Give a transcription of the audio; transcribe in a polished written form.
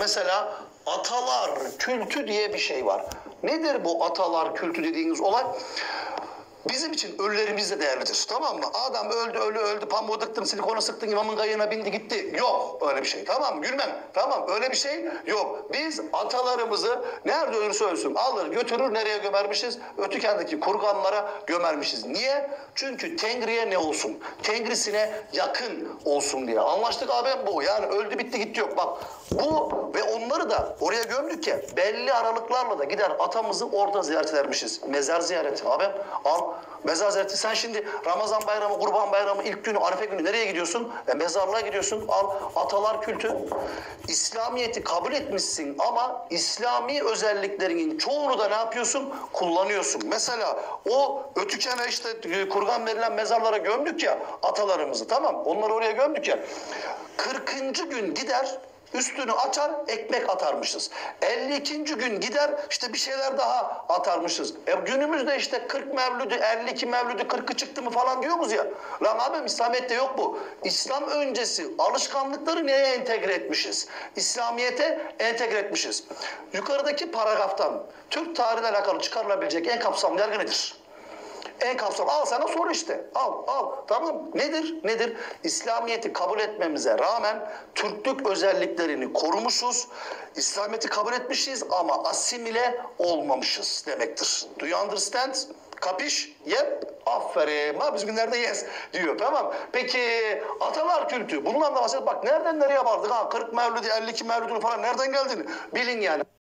Mesela atalar kültü diye bir şey var. Nedir bu atalar kültü dediğiniz olay? Bizim için ölülerimiz de değerlidir. Tamam mı? Adam öldü, pamuğu dıktın, silikonu sıktın, imamın kayığına bindi gitti. Yok öyle bir şey. Tamam mı? Gülmem. Tamam, öyle bir şey yok. Biz atalarımızı nerede ölürse ölsün alır götürür, nereye gömermişiz? Ötükendeki kurganlara gömermişiz. Niye? Çünkü Tengri'ye ne olsun? Tengrisine yakın olsun diye. Anlaştık abi, bu. Yani öldü bitti gitti yok. Bak bu ve onları da oraya gömdük ya, belli aralıklarla da gider atamızı orada ziyaret edermişiz. Mezar ziyareti abi. Al mezar ziyareti. Sen şimdi Ramazan bayramı, Kurban bayramı, ilk günü, Arife günü nereye gidiyorsun? Mezarlığa gidiyorsun. Al atalar kültü. İslamiyet'i kabul etmişsin ama İslami özelliklerinin çoğunu da ne yapıyorsun? Kullanıyorsun. Mesela o Ötüken'e işte kurban verilen mezarlara gömdük ya atalarımızı, tamam. Onları oraya gömdük ya. 40. gün gider üstünü açar ekmek atarmışız. 52. gün gider işte bir şeyler daha atarmışız. Günümüzde işte 40 mevlüdü, 52 mevlüdü, 40'ı çıktı mı falan diyoruz ya. Lan abi İslamiyet'te yok bu. İslam öncesi alışkanlıkları neye entegre etmişiz? İslamiyet'e entegre etmişiz. Yukarıdaki paragraftan Türk tarihiyle alakalı çıkarılabilecek en kapsamlı yargı nedir? En kapsamlı. Al sana soru işte. Al. Tamam. Nedir? İslamiyet'i kabul etmemize rağmen Türklük özelliklerini korumuşuz. İslamiyet'i kabul etmişiz ama asimile olmamışız demektir. Do you understand? Kapiş? Yep. Aferin. Ha, biz günlerde yes diyor. Tamam. Peki atalar kültü. Bundan da bahsediyoruz. Bak nereden nereye vardık? 40 mevlüdü, 52 mevlüdü falan nereden geldiğini bilin yani.